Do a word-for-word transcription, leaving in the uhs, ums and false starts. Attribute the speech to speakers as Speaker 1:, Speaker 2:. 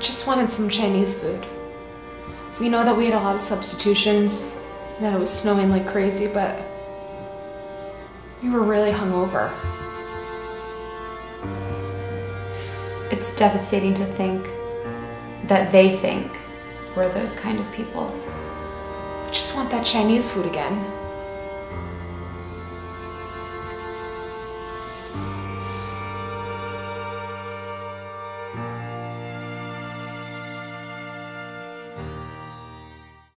Speaker 1: just wanted some Chinese food. We know that we had a lot of substitutions, that it was snowing like crazy, but we were really hungover.
Speaker 2: It's devastating to think that they think we're those kind of people.
Speaker 1: I just want that Chinese food again.